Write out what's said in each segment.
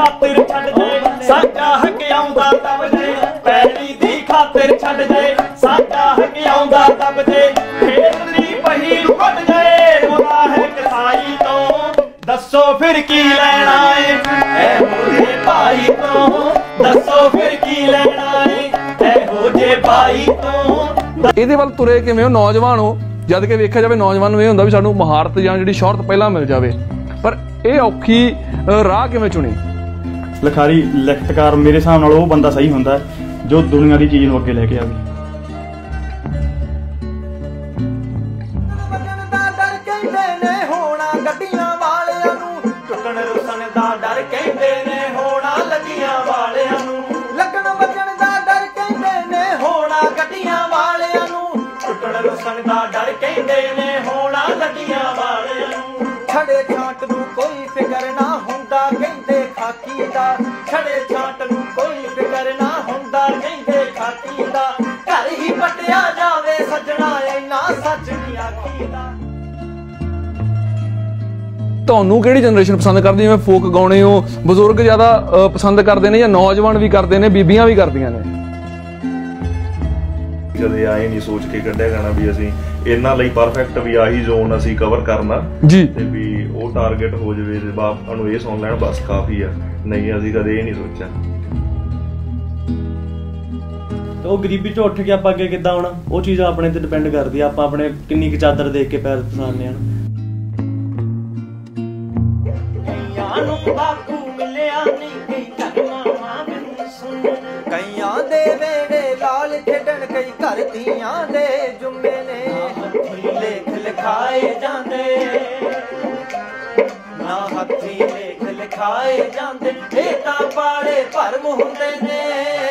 खातिर छड़ दे साडा हक आउंदा तब जे पैली दी खातिर छड़ दे साडा हक आउंदा तब जे खेतरी पही फट जाए बुरा है कसाई तो दसो फिर की लेना है एहो जे भाई तो दसो फिर की लेना है एहो जे भाई तो ਇਹਦੇ ਵੱਲ ਤੁਰੇ ਕਿਵੇਂ ਹੋ ਨੌਜਵਾਨ ਹੋ ਜਦ ਕਿ ਵੇਖਿਆ ਜਾਵੇ ਨੌਜਵਾਨ ਨੂੰ ਇਹ ਹੁੰਦਾ ਵੀ ਸਾਨੂੰ ਮਹਾਰਤ ਜਾਂ ਜਿਹੜੀ ਸ਼ੌਹਰਤ ਪਹਿਲਾਂ ਮਿਲ ਜਾਵੇ ਪਰ ਇਹ ਔਖੀ ਰਾਹ ਕਿਵੇਂ ਚੁਣੀ ਲਿਖਾਰੀ ਲਿਖਤਕਾਰ ਮੇਰੇ ਹਿਸਾਬ ਨਾਲ ਉਹ ਬੰਦਾ ਸਹੀ ਹੁੰਦਾ ਜੋ ਦੁਨੀਆ ਦੀ ਚੀਜ਼ ਨੂੰ ਅੱਗੇ ਲੈ ਕੇ ਆਵੇ डर कहंदे ने होना लगियां वाले छड़े छाट नूं कोई फिकर ना हुंदा कहंदे खाकी दा छड़े छाट नूं कोई फिकर ना हुंदा कहंदे खाकी दा घर ही पटिया जावे सजना इना सच नहीं आखीदा ਤੁਹਾਨੂੰ ਕਿਹੜੀ ਜਨਰੇਸ਼ਨ ਪਸੰਦ ਕਰਦੀ ਜਿਵੇਂ ਫੋਕ ਗਾਉਣੇ ਹੋ ਬਜ਼ੁਰਗ ਜ਼ਿਆਦਾ ਪਸੰਦ ਕਰਦੇ ਨੇ ਜਾਂ ਨੌਜਵਾਨ ਵੀ ਕਰਦੇ ਨੇ ਬੀਬੀਆਂ ਵੀ ਕਰਦੀਆਂ ਨੇ ਕਦੇ ਆਏ ਨਹੀਂ ਸੋਚ ਕੇ ਕੱਢਿਆ ਗਾਣਾ ਵੀ ਅਸੀਂ ਇਹਨਾਂ ਲਈ ਪਰਫੈਕਟ ਵੀ ਆਹੀ ਜ਼ੋਨ ਅਸੀਂ ਕਵਰ ਕਰਨਾ ਜੀ ਤੇ ਵੀ ਉਹ ਟਾਰਗੇਟ ਹੋ ਜਾਵੇ ਤੇ ਬਾਪ ਨੂੰ ਇਹ ਸੁਣ ਲੈਣ ਬਸ ਕਾਫੀ ਆ ਨਹੀਂ ਅਸੀਂ ਕਦੇ ਇਹ ਨਹੀਂ ਸੋਚਿਆ ਤੇ ਉਹ ਗਰੀਬੀ ਚੋਂ ਉੱਠ ਕੇ ਆਪਾਂ ਅੱਗੇ ਕਿੱਦਾਂ ਆਉਣਾ ਉਹ ਚੀਜ਼ ਆਪਣੇ ਤੇ ਡਿਪੈਂਡ ਕਰਦੀ ਆ ਆਪਾਂ ਆਪਣੇ ਕਿੰਨੀ ਕੁ ਚਾਦਰ ਦੇਖ ਕੇ ਪੈਰ ਪਸਾਰਨੇ ਆ ਕਈਆਂ ਨੂੰ ਬਾਪੂ ਮਿਲਿਆ ਨਹੀਂ ਕਈ ਕਰਮਾਂ ਮੈਨੂੰ ਸੁਣ ਕਈਆਂ ਦੇ ਵੇੜੇ ਲਾਲ ਖੇਡਣ ਕਈ ਘਰ ਦੀਆਂ ਦੇ ਜੁਮੇ ਨੇ ਲੇਖ ਲਿਖਾਏ ਜਾਂਦੇ ਨਾ ਹੱਥੀ ਲੇਖ ਲਿਖਾਏ ਜਾਂਦੇ ਇਹ ਤਾਂ ਪਾੜੇ ਭਰਮ ਹੁੰਦੇ ਨੇ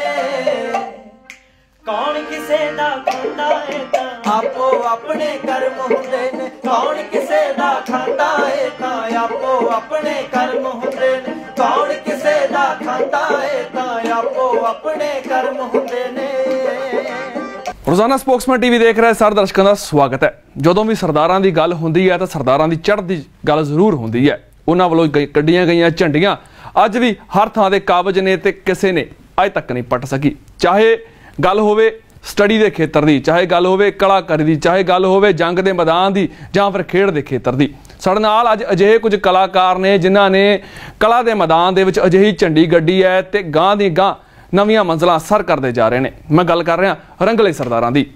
ਕੌਣ ਕਿਸੇ ਦਾ ਖਾਂਦਾ ਏ ਤਾਂ ਆਪੋ ਆਪਣੇ ਕਰਮ ਹੁੰਦੇ ਨੇ ਕੌਣ ਕਿਸੇ ਦਾ ਖਾਂਦਾ ਏ ਤਾਂ ਆਪੋ ਆਪਣੇ ਕਰਮ ਹੁੰਦੇ ਨੇ ਕੌਣ ਕਿਸੇ ਦਾ ਖਾਂਦਾ ਏ ਤਾਂ ਆਪੋ ਆਪਣੇ ਕਰਮ ਹੁੰਦੇ ਨੇ ਰੋਜ਼ਾਨਾ ਸਪੋਕਸਮੈਨ ਟੀਵੀ ਦੇਖ ਰਹੇ ਸਾਰੇ ਦਰਸ਼ਕਾਂ ਦਾ ਸਵਾਗਤ ਹੈ ਜਦੋਂ ਵੀ ਸਰਦਾਰਾਂ ਦੀ ਗੱਲ ਹੁੰਦੀ ਹੈ ਤਾਂ ਸਰਦਾਰਾਂ ਦੀ ਚੜ੍ਹਦੀ ਗੱਲ ਜ਼ਰੂਰ ਹੁੰਦੀ ਹੈ ਉਹਨਾਂ ਵੱਲੋਂ ਕੱਢੀਆਂ ਗਈਆਂ ਝੰਡੀਆਂ ਅੱਜ ਵੀ ਹਰ ਥਾਂ ਦੇ ਕਾਬਜ ਨੇ ਤੇ ਕਿਸੇ ਨੇ ਅੱਜ ਤੱਕ ਨਹੀਂ ਪੱਟ ਸਕੀ ਚਾਹੇ ਗੱਲ ਹੋਵੇ ਸਟੱਡੀ ਦੇ ਖੇਤਰ ਦੀ ਚਾਹੇ ਗੱਲ ਹੋਵੇ ਕਲਾਕਾਰੀ ਦੀ ਚਾਹੇ ਗੱਲ ਹੋਵੇ ਜੰਗ ਦੇ ਮੈਦਾਨ ਦੀ ਜਾਂ ਫਿਰ ਖੇਡ ਦੇ ਖੇਤਰ ਦੀ ਸਾਡੇ ਨਾਲ ਅੱਜ ਅਜਿਹੇ ਕੁਝ ਕਲਾਕਾਰ ਨੇ ਜਿਨ੍ਹਾਂ ਨੇ ਕਲਾ ਦੇ ਮੈਦਾਨ ਦੇ ਵਿੱਚ ਅਜਿਹੀ ਝੰਡੀ ਗੱਡੀ ਹੈ ਤੇ ਗਾਂ ਦੀ ਗਾਂ ਨਵੀਆਂ ਮੰਜ਼ਲਾਂ ਸਰ ਕਰਦੇ ਜਾ ਰਹੇ ਨੇ ਮੈਂ ਗੱਲ ਕਰ ਰਿਹਾ ਰੰਗਲੇ ਸਰਦਾਰਾਂ ਦੀ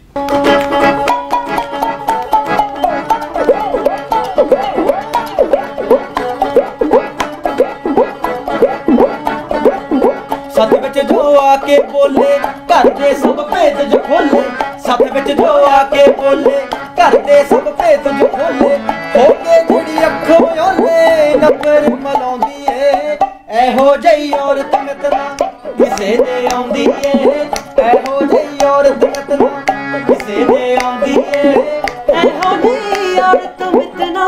सत विच जो आके बोले घर दे सब भेद जो खोले सत विच जो आके बोले घर दे सब भेद जो खोले होके जिहड़ी अखों ओले नफर मलाउंदी ए एहो जही औरत मितना किसे दे आउंदी ए एहो जही औरत मितना किसे दे आउंदी ए एहो जही औरत मितना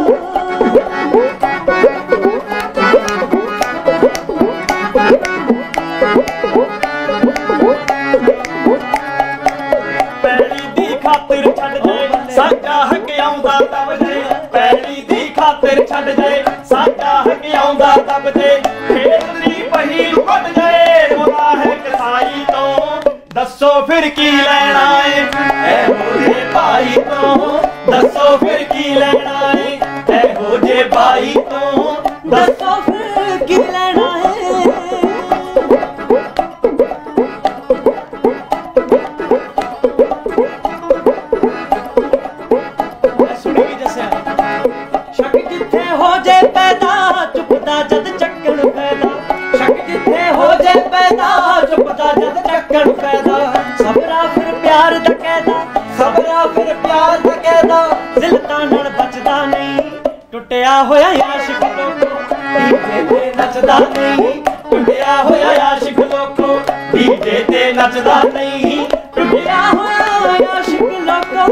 साडा हक आउंदा तब जे पैली दी खातिर छड़ दे साडा हक आउंदा तब जे खेतरी पही फट जाए बुरा है कसाई तो दसो फिर की लेना है एहो जे भाई तो दसो फिर की लेना है एहो जे भाई तो दसो फिर की लेना है सबरा फिर प्यार दा कहदा सबरा फिर प्यार दा कहदा जिलता नाल बचदा नहीं टुटिया होया आशिक लोको डीजे ते नचदा नहीं टुटिया होया आशिक लोको डीजे ते नचदा नहीं टुटिया होया आशिक लोको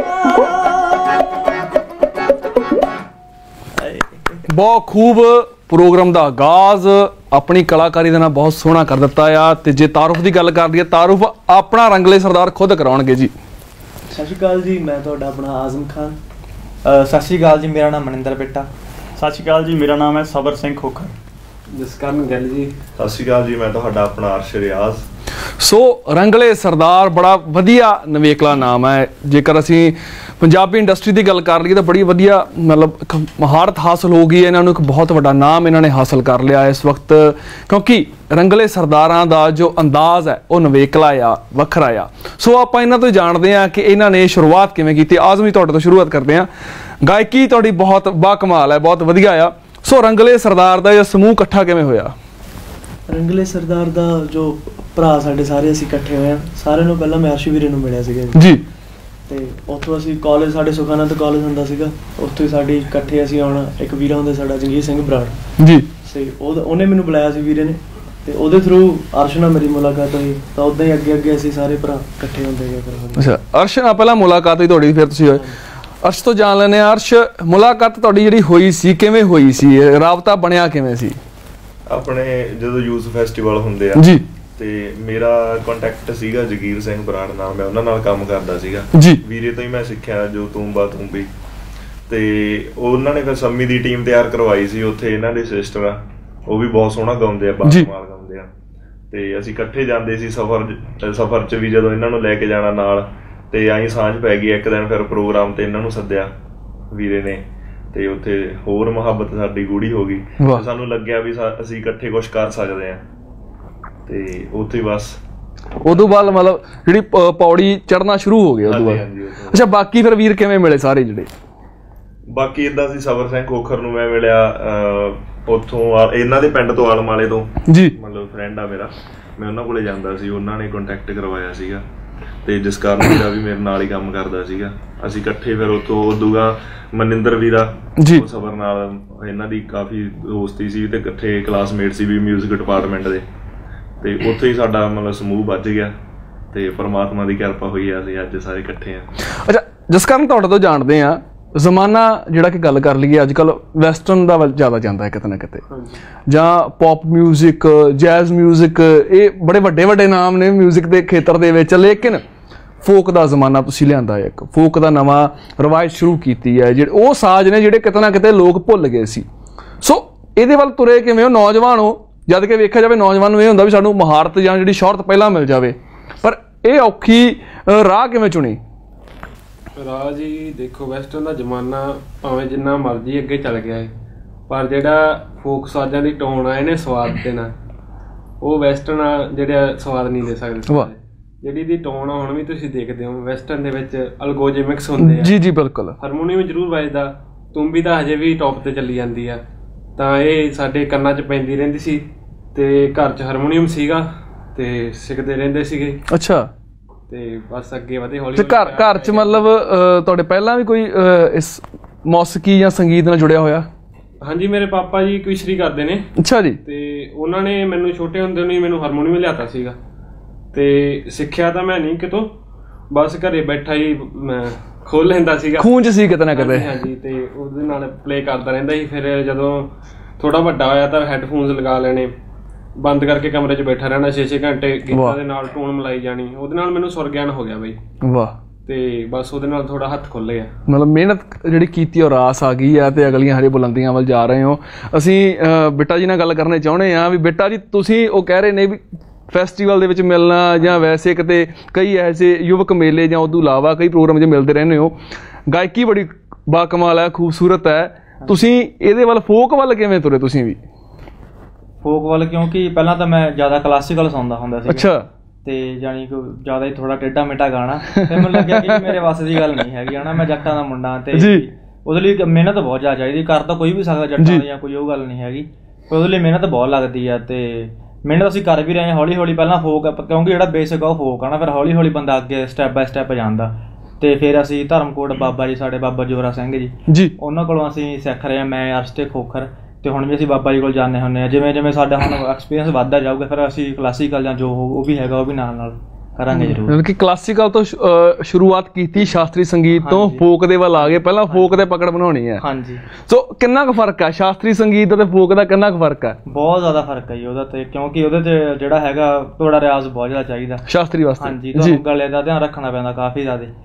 बहुत खूब प्रोग्राम का आगाज अपनी कलाकारी के नाल बहुत सोहना कर दिता आ ते जे तारुफ की गल कर दी तारुफ अपना रंगले सरदार खुद कराउणगे जी सत श्री अकाल जी मैं तुहाडा अपना आजम खान सत श्री अकाल जी मेरा नाम मनिंदर बिट्टा सत श्री अकाल जी मेरा नाम है सबर सिंह खोखर ਜਸਕਰਨ ਗਿੱਲ ਜੀ। ਸਤਿ ਸ਼੍ਰੀ ਅਕਾਲ ਜੀ, ਮੈਂ ਤੁਹਾਡਾ ਆਪਣਾ ਅਰਸ਼ ਰਿਆਜ਼। ਸੋ ਰੰਗਲੇ ਸਰਦਾਰ ਬੜਾ ਵਧੀਆ ਨਵੇਕਲਾ ਨਾਮ ਹੈ। ਜੇਕਰ ਅਸੀਂ ਪੰਜਾਬੀ ਇੰਡਸਟਰੀ ਦੀ ਗੱਲ ਕਰ ਲਈਏ ਤਾਂ ਬੜੀ ਵਧੀਆ ਮਤਲਬ ਇੱਕ ਮਹਾਰਤ ਹਾਸਲ ਹੋ ਗਈ ਹੈ ਇਹਨਾਂ ਨੂੰ, ਇੱਕ ਬਹੁਤ ਵੱਡਾ ਨਾਮ ਇਹਨਾਂ ਨੇ ਹਾਸਲ ਕਰ ਲਿਆ ਇਸ ਵਕਤ, ਕਿਉਂਕਿ ਰੰਗਲੇ ਸਰਦਾਰਾਂ ਦਾ ਜੋ ਅੰਦਾਜ਼ ਹੈ ਉਹ ਨਵੇਕਲਾ ਆ, ਵੱਖਰਾ ਆ। ਸੋ ਆਪਾਂ ਇਹਨਾਂ ਤੋਂ ਜਾਣਦੇ ਹਾਂ ਕਿ ਇਹਨਾਂ ਨੇ ਸ਼ੁਰੂਆਤ ਕਿਵੇਂ ਕੀਤੀ। ਆਜ਼ਮੀ ਤੁਹਾਡੇ ਤੋਂ ਸ਼ੁਰੂਆਤ ਕਰਦੇ ਹਾਂ। ਗਾਇਕੀ ਤੁਹਾਡੀ ਬਹੁਤ ਬਾਕਮਾਲ ਹੈ, ਬਹੁਤ ਵਧੀਆ ਆ। ਸੋ ਰੰਗਲੇ ਸਰਦਾਰ ਦਾ ਇਹ ਸਮੂਹ ਇਕੱਠਾ ਕਿਵੇਂ ਹੋਇਆ? ਰੰਗਲੇ ਸਰਦਾਰ ਦਾ ਜੋ ਭਰਾ ਸਾਡੇ ਸਾਰੇ ਅਸੀਂ ਇਕੱਠੇ ਹੋਏ ਆ, ਸਾਰਿਆਂ ਨੂੰ ਪਹਿਲਾਂ ਮੈਂ ਅਰਸ਼ ਵੀਰੇ ਨੂੰ ਮਿਲਿਆ ਸੀਗਾ ਜੀ, ਤੇ ਉੱਥੋਂ ਅਸੀਂ ਕਾਲਜ, ਸਾਡੇ ਸੁਖਾਨੰਦ ਕਾਲਜ ਹੁੰਦਾ ਸੀਗਾ, ਉੱਥੇ ਸਾਡੀ ਇਕੱਠੇ ਅਸੀਂ ਆਉਣਾ। ਇੱਕ ਵੀਰਾ ਹੁੰਦਾ ਸਾਡਾ ਜੰਗੀਰ ਸਿੰਘ ਬਰਾੜ ਜੀ, ਸਹੀ, ਉਹਨੇ ਮੈਨੂੰ ਬੁਲਾਇਆ ਸੀ ਵੀਰੇ ਨੇ, ਤੇ ਉਹਦੇ ਥਰੂ ਅਰਸ਼ ਨਾਲ ਮੇਰੀ ਮੁਲਾਕਾਤ ਹੋਈ। ਤਾਂ ਉਦਾਂ ਹੀ ਅੱਗੇ ਅੱਗੇ ਅਸੀਂ ਸਾਰੇ ਭਰਾ ਇਕੱਠੇ ਹੁੰਦੇ ਗਏ ਫਿਰ। ਅੱਛਾ, ਅਰਸ਼ ਨਾਲ ਪਹਿਲਾਂ ਮੁਲਾਕਾਤ ਹੋਈ ਤੁਹਾਡੀ, ਫਿਰ ਤੁਸੀਂ ਹੋਏ। ਅਰਸ਼ ਤੋਂ ਜਾਣ ਲੈਂਦੇ ਹਾਂ। ਅਰਸ਼, ਮੁਲਾਕਾਤ ਤੁਹਾਡੀ ਜਿਹੜੀ ਹੋਈ ਸੀ ਕਿਵੇਂ ਹੋਈ ਸੀ? ਰਾਬਤਾ ਬਣਿਆ ਕਿਵੇਂ ਸੀ? ਆਪਣੇ ਜਦੋਂ ਯੂਥ ਫੈਸਟੀਵਲ ਹੁੰਦੇ ਆ ਜੀ, ਤੇ ਮੇਰਾ ਕੰਟੈਕਟ ਸੀਗਾ ਜਗੀਰ ਸਿੰਘ ਬਰਾੜ ਨਾਲ, ਮੈਂ ਉਹਨਾਂ ਨਾਲ ਕੰਮ ਕਰਦਾ ਸੀਗਾ ਜੀ। ਵੀਰੇ ਤੋਂ ਹੀ ਮੈਂ ਸਿੱਖਿਆ ਜੋ ਤੂੰ ਬਾ ਤੂੰ ਵੀ। ਤੇ ਉਹਨਾਂ ਨੇ ਫਿਰ ਸੰਮੀ ਦੀ ਟੀਮ ਤਿਆਰ ਕਰਵਾਈ ਸੀ ਉੱਥੇ। ਇਹਨਾਂ ਦੇ ਸਿਸਟਰ ਆ, ਉਹ ਵੀ ਬਹੁਤ ਸੋਹਣਾ ਗਾਉਂਦੇ ਆ, ਬਾਕਮਾਲ ਗਾਉਂਦੇ ਆ। ਤੇ ਅਸੀਂ ਇਕੱਠੇ ਜਾਂਦੇ ਸੀ ਸਫ਼ਰ 'ਚ ਵੀ, ਜਦੋਂ ਇਹਨਾਂ ਨੂੰ ਲੈ ਕੇ ਜਾਣਾ ਨਾਲ। ਤੇ ਆਈ ਸਾਂਝ ਪੈ ਗਈ ਇੱਕ ਦਿਨ, ਫਿਰ ਪ੍ਰੋਗਰਾਮ ਤੇ ਇਹਨਾਂ ਨੂੰ ਸੱਦਿਆ ਵੀਰੇ ਨੇ, ਤੇ ਉੱਥੇ ਹੋਰ ਮੁਹੱਬਤ ਸਾਡੀ ਗੂੜੀ ਹੋ ਗਈ। ਸਾਨੂੰ ਲੱਗਿਆ ਵੀ ਅਸੀਂ ਇਕੱਠੇ ਕੁਝ ਕਰ ਸਕਦੇ ਆ, ਤੇ ਉੱਥੇ ਬਸ ਉਦੋਂ ਬਾਅਦ ਮਤਲਬ ਜਿਹੜੀ ਪੌੜੀ ਚੜਨਾ ਸ਼ੁਰੂ ਹੋ ਗਿਆ ਉਦੋਂ ਬਾਅਦ। ਅੱਛਾ, ਬਾਕੀ ਫਿਰ ਵੀਰ ਕਿਵੇਂ ਮਿਲੇ ਸਾਰੇ ਜਿਹੜੇ? ਬਾਕੀ ਏਦਾਂ ਸੀ, ਸਬਰ ਸਿੰਘ ਖੋਖਰ ਨੂੰ ਮੈਂ ਮਿਲਿਆ ਉੱਥੋਂ, ਇਹਨਾਂ ਦੇ ਪਿੰਡ ਤੋਂ ਆਲਮਾਲੇ ਤੋਂ ਜੀ, ਮਤਲਬ ਫਰੈਂਡ ਆ ਮੇਰਾ, ਮੈਂ ਉਹਨਾਂ ਕੋਲੇ ਜਾਂਦਾ ਸੀ, ਉਹਨਾਂ ਨੇ ਕੰਟੈਕਟ ਕਰਵਾਇਆ ਸੀਗਾ। ਤੇ ਜਿਸ ਕਾਰਨ ਵੀਰਾ ਵੀ ਮੇਰੇ ਨਾਲ ਹੀ ਕੰਮ ਕਰਦਾ ਸੀਗਾ, ਅਸੀਂ ਇਕੱਠੇ ਫਿਰ ਉੱਥੋਂ ਉਦੂਗਾ ਮਨਿੰਦਰ ਵੀਰਾ ਜੀ, ਸਬਰ ਨਾਲ ਇਹਨਾਂ ਦੀ ਕਾਫੀ ਦੋਸਤੀ ਸੀ ਤੇ ਇਕੱਠੇ ਕਲਾਸਮੇਟ ਸੀ ਵੀ ਮਿਊਜ਼ਿਕ ਡਿਪਾਰਟਮੈਂਟ ਦੇ। ਤੇ ਉੱਥੇ ਹੀ ਸਾਡਾ ਮਤਲਬ ਸਮੂਹ ਵੱਜ ਗਿਆ ਤੇ ਪਰਮਾਤਮਾ ਦੀ ਕਿਰਪਾ ਹੋਈ ਆ, ਅਸੀਂ ਅੱਜ ਸਾਰੇ ਇਕੱਠੇ ਆ। ਅੱਛਾ, ਜਿਸ ਕਾਰਨ ਤੁਹਾਡੇ ਤੋਂ ਜਾਣਦੇ ਆ, ਜ਼ਮਾਨਾ ਜਿਹੜਾ ਕਿ ਗੱਲ ਕਰ ਲਈਏ ਅੱਜ ਕੱਲ ਵੈਸਟਰਨ ਦਾ ਵੱਲ ਜ਼ਿਆਦਾ ਜਾਂਦਾ ਹੈ ਕਿਤੇ ਨਾ ਕਿਤੇ, ਜਾਂ ਪੌਪ ਮਿਊਜ਼ਿਕ, ਜੈਜ਼ ਮਿਊਜ਼ਿਕ, ਇਹ ਬੜੇ ਵੱਡੇ ਵੱਡੇ ਨਾਮ ਨੇ ਮਿਊਜ਼ਿਕ ਦੇ ਖੇਤਰ ਦੇ ਵਿੱਚ। ਲੇਕਿਨ ਫੋਕ ਦਾ ਜ਼ਮਾਨਾ ਤੁਸੀਂ ਲਿਆਂਦਾ ਹੈ, ਇੱਕ ਫੋਕ ਦਾ ਨਵਾਂ ਰਵਾਇਤ ਸ਼ੁਰੂ ਕੀਤੀ ਹੈ, ਜਿਹੜੇ ਉਹ ਸਾਜ਼ ਨੇ ਜਿਹੜੇ ਕਿਤੇ ਨਾ ਕਿਤੇ ਲੋਕ ਭੁੱਲ ਗਏ ਸੀ। ਸੋ ਇਹਦੇ ਵੱਲ ਤੁਰੇ ਕਿਵੇਂ ਹੋ? ਨੌਜਵਾਨ ਹੋ, ਜਦ ਕਿ ਵੇਖਿਆ ਜਾਵੇ ਨੌਜਵਾਨ ਨੂੰ ਇਹ ਹੁੰਦਾ ਵੀ ਸਾਨੂੰ ਮਹਾਰਤ ਜਾਂ ਜਿਹੜੀ ਸ਼ੌਹਰਤ ਪਹਿਲਾਂ ਮਿਲ ਜਾਵੇ, ਪਰ ਇਹ ਔਖੀ ਰਾਹ ਕਿਵੇਂ ਚੁਣੀ? ਰਾਹ ਜੀ ਦੇਖੋ, ਵੈਸਟਰਨ ਦਾ ਜ਼ਮਾਨਾ ਭਾਵੇਂ ਜਿੰਨਾ ਮਰਜ਼ੀ ਅੱਗੇ ਚੱਲ ਗਿਆ ਹੈ, ਪਰ ਜਿਹੜਾ ਫੋਕ ਸਾਜ਼ਾਂ ਦੀ ਟੋਨ ਆ ਇਹਨੇ ਸਵਾਦ ਦੇਣਾ, ਉਹ ਵੈਸਟਰਨ ਜਿਹੜਾ ਸਵਾਦ ਨਹੀਂ ਦੇ ਸਕਦੇ। ਜਿਹੜੀ ਦੀ ਟੋਨ ਆ ਹੁਣ ਵੀ ਤੁਸੀਂ ਦੇਖਦੇ ਹੋ ਵੈਸਟਰਨ ਦੇ ਵਿੱਚ ਅਲਗੋਜਿਮਿਕਸ ਹੁੰਦੇ ਆ। ਜੀ ਜੀ ਬਿਲਕੁਲ। ਹਾਰਮੋਨੀਅਮ ਜ਼ਰੂਰ ਵੱਜਦਾ, ਤੁੰਬੀ ਤਾਂ ਹਜੇ ਵੀ ਟੌਪ ਤੇ ਚੱਲੀ ਜਾਂਦੀ ਆ, ਤਾਂ ਇਹ ਸਾਡੇ ਕੰਨਾਂ 'ਚ ਪੈਂਦੀ ਰਹਿੰਦੀ ਸੀ। ਤੇ ਘਰ 'ਚ ਹਾਰਮੋਨੀਅਮ ਸੀਗਾ ਤੇ ਸਿੱਖਦੇ ਰਹਿੰਦੇ ਸੀਗੇ। ਅੱਛਾ। ਤੇ ਬਸ ਅੱਗੇ ਵਧੇ ਹੌਲੀ। ਘਰ 'ਚ ਮਤਲਬ ਤੁਹਾਡੇ ਪਹਿਲਾਂ ਵੀ ਕੋਈ ਇਸ ਮੌਸੀਕੀ ਜਾਂ ਸੰਗੀਤ ਨਾਲ ਜੁੜਿਆ ਹੋਇਆ? ਹਾਂਜੀ, ਮੇਰੇ ਪਾਪਾ ਜੀ ਕਵਿਸ਼ਰੀ ਕਰਦੇ ਨੇ। ਅੱਛਾ ਜੀ। ਤੇ ਉਹਨਾਂ ਨੇ ਮੈਨੂੰ ਛੋਟੇ ਹੁੰਦੇ ਨੂੰ ਹੀ ਮੈਨੂੰ ਹਾਰਮੋਨੀਅਮ ਲਿਆਤਾ ਸੀਗਾ, ਤੇ ਸਿੱਖਿਆ ਤਾਂ ਮੈਂ ਨਹੀਂ ਕਿਤੋਂ, ਬਸ ਘਰੇ ਬੈਠਾ ਹੀ ਮੈਂ ਖੋਲ ਲੈਂਦਾ ਸੀਗਾ, ਖੂਨ 'ਚ ਸੀ ਕਿਤੇ ਨਾ ਕਿਤੇ। ਹਾਂਜੀ, ਤੇ ਉਹਦੇ ਨਾਲ ਪਲੇ ਕਰਦਾ ਰਹਿੰਦਾ ਸੀ। ਫਿਰ ਜਦੋਂ ਥੋੜਾ ਵੱਡਾ ਹੋਇਆ ਤਾਂ ਹੈੱਡਫੋਨਸ ਲਗਾ ਲੈਣੇ, ਬੰਦ ਕਰਕੇ ਕਮਰੇ 'ਚ ਬੈਠਾ ਰਹਿਣਾ 6-6 ਘੰਟੇ, ਗੀਤਾਂ ਦੇ ਨਾਲ ਟੋਨ ਮਿਲਾਈ ਜਾਣੀ। ਉਹਦੇ ਨਾਲ ਮੈਨੂੰ ਸੁਰ ਗਿਆਨ ਹੋ ਗਿਆ ਬਈ। ਵਾਹ। ਤੇ ਬਸ ਉਹਦੇ ਨਾਲ ਥੋੜਾ ਹੱਥ ਖੁੱਲ ਗਿਆ, ਮਤਲਬ ਮਿਹਨਤ ਜਿਹੜੀ ਕੀਤੀ ਉਹ ਰਾਸ ਆ ਗਈ ਆ ਤੇ ਅਗਲੀਆਂ ਹਰੇ ਬੁਲੰਦੀਆਂ ਵੱਲ ਜਾ ਰਹੇ ਹੋ। ਅਸੀਂ ਬੇਟਾ ਜੀ ਨਾਲ ਗੱਲ ਕਰਨੀ ਚਾਹੁੰਦੇ ਹਾਂ ਵੀ ਬੇਟਾ ਜੀ, ਤੁਸੀਂ ਉਹ ਕਹਿ ਰਹੇ ਨੇ ਵੀ ਫੈਸਟੀਵਲ ਦੇ ਵਿੱਚ ਮਿਲਣਾ ਜਾਂ ਵੈਸੇ ਕਿਤੇ ਕਈ ਐਸੇ ਯੁਵਕ ਮੇਲੇ ਜਾਂ ਉਦੋਂ ਇਲਾਵਾ ਕਈ ਪ੍ਰੋਗਰਾਮ 'ਚ ਮਿਲਦੇ ਰਹਿੰਦੇ ਹੋ, ਗਾਇਕੀ ਬੜੀ ਬਾਕਮਾਲ ਹੈ, ਖੂਬਸੂਰਤ ਹੈ, ਤੁਸੀਂ ਇਹਦੇ ਵੱਲ ਫੋਕ ਵੱਲ ਕਿਵੇਂ ਤੁਰੇ? ਤੁਸੀਂ ਵੀ ਫੋਕ ਵੱਲ ਕਿਉਂਕਿ ਪਹਿਲਾਂ ਤਾਂ ਮੈਂ ਜ਼ਿਆਦਾ ਕਲਾਸੀਕਲ ਸੁਣਦਾ ਹੁੰਦਾ ਸੀ। ਅੱਛਾ। ਤੇ ਜਾਨੀ ਕਿ ਜ਼ਿਆਦਾ ਹੀ ਥੋੜਾ ਟੇਢਾ ਮੇਢਾ ਗਾਣਾ, ਤੇ ਮੈਨੂੰ ਲੱਗਿਆ ਕਿ ਮੇਰੇ ਵੱਸ ਦੀ ਗੱਲ ਨਹੀਂ ਹੈਗੀ ਹਨਾ, ਮੈਂ ਜੱਟਾਂ ਦਾ ਮੁੰਡਾ ਤੇ ਉਹਦੇ ਲਈ ਮਿਹਨਤ ਬਹੁਤ ਜ਼ਿਆਦਾ ਚਾਹੀਦੀ। ਕਰ ਤਾਂ ਕੋਈ ਵੀ ਸਕਦਾ ਜੱਟਾਂ ਦੀ, ਜਾਂ ਕੋਈ ਉਹ ਗੱਲ ਨਹੀਂ ਹੈਗੀ, ਪਰ ਉਹਦੇ ਲਈ ਮਿਹਨਤ ਬਹੁਤ ਲੱਗਦੀ ਆ। ਤੇ ਮਿਹਨਤ ਅਸੀਂ ਕਰ ਵੀ ਰਹੇ ਹਾਂ ਹੌਲੀ ਹੌਲੀ। ਪਹਿਲਾਂ ਫੋਕ, ਕਿਉਂਕਿ ਜਿਹੜਾ ਬੇਸਿਕ ਆ ਉਹ ਫੋਕ ਆ ਨਾ, ਫਿਰ ਹੌਲੀ ਹੌਲੀ ਬੰਦਾ ਅੱਗੇ ਸਟੈਪ ਬਾਏ ਸਟੈਪ ਜਾਂਦਾ। ਤੇ ਫਿਰ ਅਸੀਂ ਧਰਮਕੋਟ ਬਾਬਾ ਜੀ, ਸਾਡੇ ਬਾਬਾ ਜੋਰਾ ਸਿੰਘ ਜੀ, ਉਹਨਾਂ ਕੋਲੋਂ ਅਸੀਂ ਸਿੱਖ ਰਹੇ ਹਾਂ, ਮੈਂ ਅਰਸ਼ ਤੇ ਖੋਖਰ। ਤੇ ਹੁਣ ਵੀ ਅਸੀਂ ਬਾਬਾ ਜੀ ਕੋਲ ਜਾਂਦੇ ਹੁੰਦੇ ਹਾਂ। ਜਿਵੇਂ ਜਿਵੇਂ ਸਾਡਾ ਹੁਣ ਐਕਸਪੀਰੀਅੰਸ ਵੱਧਦਾ ਜਾਊਗਾ, ਫਿਰ ਅਸੀਂ ਕਲਾਸੀਕਲ ਜਾਂ ਜੋ ਉਹ ਵੀ ਹੈਗਾ ਉਹ ਵੀ ਨਾਲ ਨਾਲ ਕਰਾਂਗੇ ਜ਼ਰੂਰ। ਮਤਲਬ ਕਿ ਕਲਾਸੀਕਲ ਤੋਂ ਸ਼ੁਰੂਆਤ ਕੀਤੀ, ਸ਼ਾਸਤਰੀ ਸੰਗੀਤ ਤੋਂ ਫੋਕ ਦੇ ਵੱਲ ਆ ਗਏ। ਪਹਿਲਾਂ ਫੋਕ ਤੇ ਪਕੜ ਬਣਾਉਣੀ ਹੈ। ਹਾਂਜੀ। ਸੋ ਕਿੰਨਾ ਕੁ ਫਰਕ ਹੈ ਸ਼ਾਸਤਰੀ ਸੰਗੀਤ ਤੇ ਫੋਕ ਦਾ? ਕਿੰਨਾ ਕੁ ਫਰਕ ਹੈ? ਬਹੁਤ ਜ਼ਿਆਦਾ ਫਰਕ ਹੈ ਜੀ ਉਹਦਾ ਤੇ, ਕਿਉਂਕਿ ਉਹਦੇ 'ਚ ਜਿਹੜਾ ਹੈਗਾ ਥੋੜਾ ਰਿਆਜ਼ ਬਹੁਤ ਜ਼ਿਆਦਾ ਚਾਹੀਦਾ ਸ਼ਾਸਤਰੀ ਵਾਸਤੇ। ਹਾਂਜੀ, ਤੁਹਾਨੂੰ ਗਲੇ ਦਾ ਧਿਆਨ ਰੱਖਣਾ ਪੈਂਦਾ ਕਾਫੀ ਜ਼ਿਆਦਾ।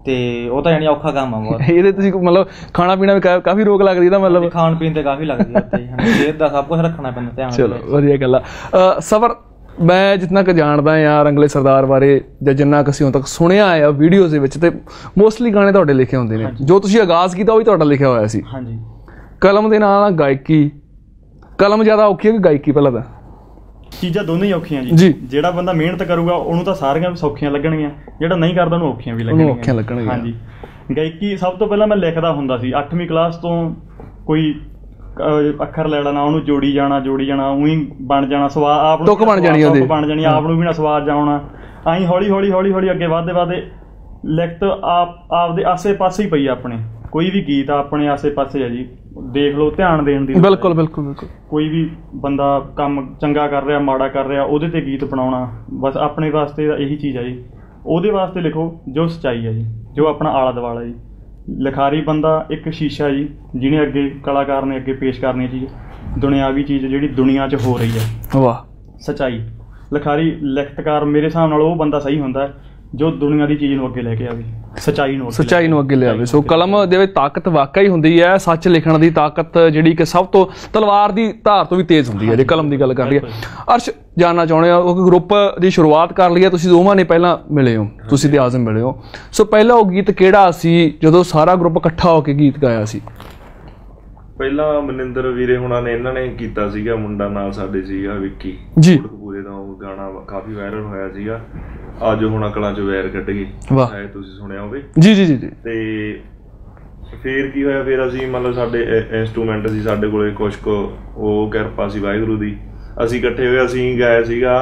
ਤੇ ਉਹ ਤਾਂ ਯਾਨੀ ਔਖਾ ਕੰਮ ਆ ਬਹੁਤ। ਇਹਦੇ ਤੁਸੀਂ ਮਤਲਬ ਖਾਣਾ ਪੀਣਾ ਵੀ ਕਾਫੀ ਰੋਕ ਲੱਗਦੀ ਇਹਦਾ ਮਤਲਬ? ਖਾਣ ਪੀਣ ਤੇ ਕਾਫੀ ਲੱਗਦੀ ਉੱਤੇ ਜੀ, ਸਿਹਤ ਦਾ ਸਭ ਕੁਝ ਰੱਖਣਾ ਪੈਂਦਾ ਧਿਆਨ। ਚਲੋ ਵਧੀਆ ਗੱਲ ਆ। ਸਬਰ, ਮੈਂ ਜਿੰਨਾ ਕੁ ਜਾਣਦਾ ਆ ਰੰਗਲੇ ਸਰਦਾਰ ਬਾਰੇ ਜਾਂ ਜਿੰਨਾ ਕੁ ਅਸੀਂ ਹੁਣ ਤੱਕ ਸੁਣਿਆ ਆ ਵੀਡੀਓਜ਼ ਦੇ ਵਿੱਚ, ਤੇ ਮੋਸਟਲੀ ਗਾਣੇ ਤੁਹਾਡੇ ਲਿਖੇ ਹੁੰਦੇ ਨੇ। ਜੋ ਤੁਸੀਂ ਆਗਾਜ਼ ਕੀਤਾ ਉਹ ਵੀ ਤੁਹਾਡਾ ਲਿਖਿਆ ਹੋਇਆ ਸੀ। ਹਾਂਜੀ। ਕਲਮ ਦੇ ਨਾਲ ਗਾਇਕੀ, ਕਲਮ ਜ਼ਿਆਦਾ ਔਖੀ ਹੈ ਕਿ ਗਾਇਕੀ? ਪਹਿਲਾਂ ਤਾਂ ਚੀਜ਼ਾਂ ਦੋਨੋਂ ਹੀ ਔਖੀਆਂ ਜੀ। ਜਿਹੜਾ ਬੰਦਾ ਮਿਹਨਤ ਕਰੂਗਾ ਉਹਨੂੰ ਤਾਂ ਸਾਰੀਆਂ ਸੌਖੀਆਂ ਲੱਗਣਗੀਆਂ, ਜਿਹੜਾ ਨਹੀਂ ਕਰਦਾ ਉਹਨੂੰ ਔਖੀਆਂ ਵੀ ਲੱਗਣਗੀਆਂ। ਹਾਂਜੀ। ਗਾਇਕੀ ਸਭ ਤੋਂ ਪਹਿਲਾਂ ਮੈਂ ਲਿਖਦਾ ਹੁੰਦਾ ਸੀ 8ਵੀਂ ਕਲਾਸ ਤੋਂ। ਕੋਈ ਅੱਖਰ ਲੈ ਲੈਣਾ, ਉਹਨੂੰ ਜੋੜੀ ਜਾਣਾ ਉਹੀ ਬਣ ਜਾਣਾ, ਸਵਾਦ ਆਪ ਨੂੰ ਬਣ ਜਾਣੀ, ਆਪ ਨੂੰ ਵੀ ਨਾ ਸਵਾਦ ਜਾਉਣਾ। ਆਈ ਹੌਲੀ ਹੌਲੀ ਅੱਗੇ ਵੱਧਦੇ ਲਿਖਤ ਆਪਦੇ ਆਸੇ ਪਾਸੇ ਹੀ ਪਈ। ਆਪਣੇ ਕੋਈ ਵੀ ਗੀਤ ਆਪਣੇ ਆਸੇ ਪਾਸੇ ਹੈ ਜੀ, ਦੇਖ ਲਓ, ਧਿਆਨ ਦੇਣ ਦੀ। ਬਿਲਕੁਲ। ਕੋਈ ਵੀ ਬੰਦਾ ਕੰਮ ਚੰਗਾ ਕਰ ਰਿਹਾ ਮਾੜਾ ਕਰ ਰਿਹਾ ਉਹਦੇ ਤੇ ਗੀਤ ਬਣਾਉਣਾ, ਬਸ ਆਪਣੇ ਵਾਸਤੇ ਇਹੀ ਚੀਜ਼ ਹੈ ਜੀ। ਉਹਦੇ ਵਾਸਤੇ ਲਿਖੋ ਜੋ ਸੱਚਾਈ ਹੈ ਜੀ, ਜੋ ਆਪਣਾ ਆਲਾ ਦੁਆਲਾ ਜੀ। ਲਿਖਾਰੀ ਬੰਦਾ ਇੱਕ ਸ਼ੀਸ਼ਾ ਜੀ, ਜਿਹਨੇ ਅੱਗੇ ਕਲਾਕਾਰ ਨੇ ਅੱਗੇ ਪੇਸ਼ ਕਰਨੀ ਚੀਜ਼, ਦੁਨਿਆਵੀ ਚੀਜ਼ ਜਿਹੜੀ ਦੁਨੀਆ 'ਚ ਹੋ ਰਹੀ ਹੈ। ਵਾਹ। ਸੱਚਾਈ। ਲਿਖਾਰੀ ਲਿਖਤਕਾਰ ਮੇਰੇ ਹਿਸਾਬ ਨਾਲ ਉਹ ਬੰਦਾ ਸਹੀ ਹੁੰਦਾ ਜੋ ਦੁਨੀਆ ਦੀ ਚੀਜ਼ ਨੂੰ ਅੱਗੇ ਲੈ ਕੇ ਆਵੇ, ਸੱਚਾਈ ਨੂੰ ਅੱਗੇ ਲਿਆਵੇ। ਸੋ ਕਲਮ ਦੇ ਵਿੱਚ ਤਾਕਤ ਵਾਕਈ ਹੁੰਦੀ ਹੈ। ਸੱਚ ਲਿਖਣ ਦੀ ਤਾਕਤ ਜਿਹੜੀ ਕਿ ਸਭ ਤੋਂ ਤਲਵਾਰ ਦੀ ਧਾਰ ਤੋਂ ਵੀ ਤੇਜ਼ ਹੁੰਦੀ ਹੈ ਜੇ ਕਲਮ ਦੀ ਗੱਲ ਕਰ ਲਈਏ। ਅਰਸ਼, ਜਾਣਨਾ ਚਾਹੁੰਦੇ ਹੋ ਕਿ ਗਰੁੱਪ ਦੀ ਸ਼ੁਰੂਆਤ ਕਰ ਲਈ ਹੈ, ਤੁਸੀਂ ਦੋਵਾਂ ਨੇ ਪਹਿਲਾਂ ਮਿਲੇ ਹੋ, ਤੁਸੀਂ ਤੇ ਆਜ਼ਮ ਮਿਲੇ ਹੋ। ਸੋ ਪਹਿਲਾ ਉਹ ਗੀਤ ਕਿਹੜਾ ਸੀ ਜਦੋਂ ਸਾਰਾ ਗਰੁੱਪ ਇਕੱਠਾ ਹੋ ਕੇ ਗੀਤ ਗਾਇਆ ਸੀ? ਪਹਿਲਾਂ ਮਨਿੰਦਰ ਵੀਰੇ ਹੁਣਾਂ ਨੇ ਇਹਨਾਂ ਨੇ ਕੀਤਾ ਸੀਗਾ, ਮੁੰਡਾ ਨਾਲ ਸਾਡੇ ਸੀਗਾ ਵਿੱਕੀ ਜੀ, ਕੋਟਕਪੂਰੇ ਦਾ। ਉਹ ਗਾਣਾ ਕਾਫੀ ਵਾਇਰਲ ਹੋਇਆ ਸੀਗਾ, ਆਜੋ ਹੁਣ ਅਕਲਾਂ ਚੋਂ ਵੈਰ ਕੱਢ ਗਏ, ਸ਼ਾਇਦ ਤੁਸੀਂ ਸੁਣਿਆ ਹੋਵੇ। ਜੀ। ਤੇ ਫੇਰ ਕੀ ਹੋਇਆ, ਫੇਰ ਅਸੀਂ ਮਤਲਬ ਸਾਡੇ ਇੰਸਟਰੂਮੈਂਟ ਸੀ ਸਾਡੇ ਕੋਲੇ ਕੁਛ ਕੁ, ਉਹ ਕਿਰਪਾ ਸੀ ਵਾਹਿਗੁਰੂ ਦੀ। ਅਸੀਂ ਇਕੱਠੇ ਹੋਏ, ਅਸੀਂ ਗਾਇਆ ਸੀਗਾ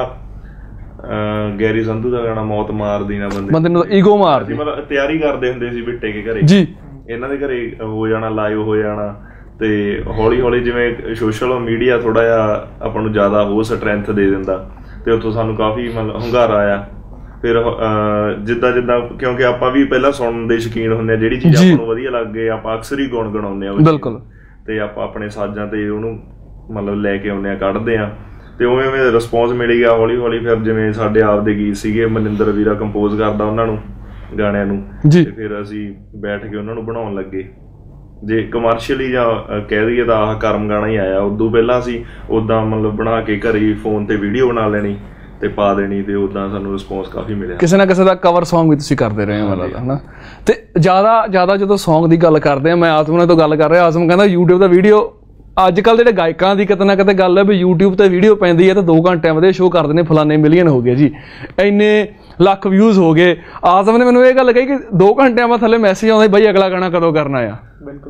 ਗੈਰੀ ਸੰਧੂ ਦਾ ਗਾਣਾ ਮੌਤ ਮਾਰਦੀ ਨਾ ਬੰਦੇ ਨੂੰ ਈਗੋ ਮਾਰਦੀ। ਮਤਲਬ ਤਿਆਰੀ ਕਰਦੇ ਹੁੰਦੇ ਸੀ ਬਿੱਟੇ ਕੇ ਘਰੇ ਜੀ, ਇਹਨਾਂ ਦੇ ਘਰੇ ਹੋ ਜਾਣਾ, ਲਾਈਵ ਹੋ ਜਾਣਾ। ਤੇ ਹੌਲੀ ਹੌਲੀ ਜਿਵੇਂ ਸੋਸ਼ਲ ਮੀਡੀਆ ਥੋੜਾ ਜਿਹਾ ਆਪਾਂ ਨੂੰ ਜ਼ਿਆਦਾ ਉਹ ਸਟਰੈਂਥ ਦੇ ਦਿੰਦਾ, ਤੇ ਉੱਥੋਂ ਸਾਨੂੰ ਕਾਫੀ ਮਤਲਬ ਹੁੰਗਾਰਾ ਆਇਆ। ਫਿਰ ਜਿੱਦਾਂ ਕਿਉਂਕਿ ਆਪਾਂ ਵੀ ਪਹਿਲਾਂ ਸੁਣਨ ਦੇ ਸ਼ੌਕੀਨ ਹੁੰਦੇ ਆ, ਜਿਹੜੀ ਚੀਜ਼ ਆਪਾਂ ਨੂੰ ਵਧੀਆ ਲੱਗੇ ਆਪਾਂ ਅਕਸਰ ਹੀ ਗੁਣਗੁਣਾਉਂਦੇ ਆ। ਬਿਲਕੁਲ। ਤੇ ਆਪਾਂ ਆਪਣੇ ਸਾਜ਼ਾਂ ਤੇ ਉਹਨੂੰ ਮਤਲਬ ਲੈ ਕੇ ਆਉਂਦੇ ਆ, ਕੱਢਦੇ ਆ, ਤੇ ਉਵੇਂ ਰਿਸਪੌਂਸ ਮਿਲ ਗਿਆ ਹੌਲੀ ਹੌਲੀ। ਫਿਰ ਜਿਵੇਂ ਸਾਡੇ ਆਪ ਦੇ ਗੀਤ ਸੀਗੇ, ਮਨਿੰਦਰ ਵੀਰਾ ਕੰਪੋਜ਼ ਕਰਦਾ ਉਹਨਾਂ ਨੂੰ ਗਾਣਿਆਂ ਨੂੰ, ਤੇ ਫਿਰ ਅਸੀਂ ਬੈਠ ਕੇ ਉਹਨਾਂ ਨੂੰ ਬਣਾਉਣ ਲੱਗੇ। ਜੇ ਕਮਰਸ਼ੀਅਲੀ ਜਾਂ ਕਹਿ ਦਈਏ ਤਾਂ ਆਹ ਕਰਮ ਗਾਣਾ ਹੀ ਆਇਆ। ਉਦੋਂ ਪਹਿਲਾਂ ਅਸੀਂ ਉੱਦਾਂ ਮਤਲਬ ਬਣਾ ਕੇ ਘਰੇ ਫੋਨ ਤੇ ਵੀਡੀਓ ਬਣਾ ਲੈਣੀ ਤੇ ਪਾ ਦੇਣੀ, ਤੇ ਉੱਦਾਂ ਸਾਨੂੰ ਰਿਸਪੌਂਸ ਕਾਫੀ ਮਿਲਿਆ। ਕਿਸੇ ਨਾ ਕਿਸੇ ਦਾ ਕਵਰ ਸੌਂਗ ਵੀ ਤੁਸੀਂ ਕਰਦੇ ਰਹੇ ਹੋ ਮਤਲਬ, ਹਨਾ? ਤੇ ਜ਼ਿਆਦਾ ਜਦੋਂ ਸੌਂਗ ਦੀ ਗੱਲ ਕਰਦੇ ਆ, ਮੈਂ ਆਜ਼ਮ ਨਾਲ ਤੋਂ ਗੱਲ ਕਰ ਰਿਹਾ, ਆਜ਼ਮ ਕਹਿੰਦਾ YouTube ਦਾ ਵੀਡੀਓ ਅੱਜ ਕੱਲ੍ਹ ਜਿਹੜੇ ਗਾਇਕਾਂ ਦੀ ਕਿਤੇ ਨਾ ਕਿਤੇ ਗੱਲ ਹੈ ਵੀ YouTube ਤੇ ਵੀਡੀਓ ਪੈਂਦੀ ਹੈ ਤਾਂ 2 ਘੰਟਿਆਂ ਬਾਅਦ ਸ਼ੋਅ ਕਰਦੇ ਨੇ ਫਲਾਣੇ ਮਿਲੀਅਨ ਹੋ ਗਏ ਜੀ, ਇੰਨੇ ਲੱਖ ਵਿਊਜ਼ ਹੋ ਗਏ। ਆਜ਼ਮ ਨੇ ਮੈਨੂੰ ਇਹ ਗੱਲ ਕਹੀ ਕਿ 2 ਘੰਟਿਆਂ ਬਾਅਦ ਥੱਲੇ ਮੈਸੇਜ ਆਉਂਦਾ ਬਈ ਅਗਲਾ ਗਾਣਾ ਕਦੋਂ ਕਰਨਾ ਆ। ਬਿਲਕੁਲ।